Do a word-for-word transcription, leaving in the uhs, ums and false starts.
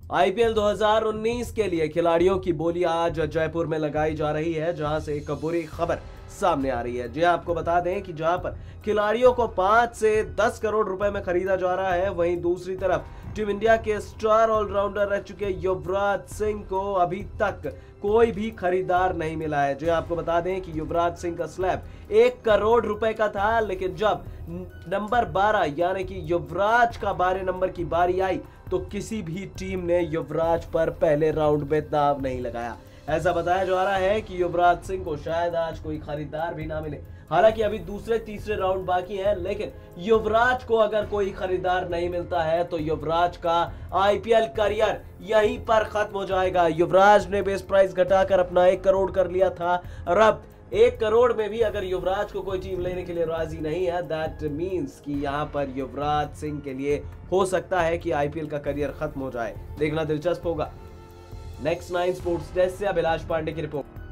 IPL दो हज़ार उन्नीस के लिए खिलाड़ियों की बोली आज जयपुर में लगाई जा रही है, जहां से एक बुरी खबर सामने आ रही है। जी आपको बता दें कि जहां पर खिलाड़ियों को पांच से दस करोड़ रुपए में खरीदा जा रहा है, वहीं दूसरी तरफ टीम इंडिया के स्टार ऑलराउंडर रह चुके युवराज सिंह को अभी तक कोई भी खरीदार नहीं मिला है। जी आपको बता दें कि युवराज सिंह का स्लैब एक करोड़ रुपए का था, लेकिन जब नंबर बारह यानी कि युवराज का बारह नंबर की बारी आई तो किसी भी टीम ने युवराज पर पहले राउंड में दाव नहीं लगाया। ऐसा बताया जा रहा है कि युवराज सिंह को शायद आज कोई खरीदार भी ना मिले। हालांकि अभी दूसरे तीसरे राउंड बाकी हैं, लेकिन युवराज को अगर कोई खरीदार नहीं मिलता है तो युवराज का आईपीएल करियर यहीं पर खत्म हो जाएगा। युवराज ने बेस प्राइस घटाकर अपना एक करोड़ कर लिया था, और अब एक करोड़ में भी अगर युवराज को कोई टीम लेने के लिए राजी नहीं है, दैट मींस कि यहाँ पर युवराज सिंह के लिए हो सकता है कि आईपीएल का करियर खत्म हो जाए। देखना दिलचस्प होगा। नेक्स्ट नाइन स्पोर्ट्स डेस्क से अभिलाष पांडे की रिपोर्ट।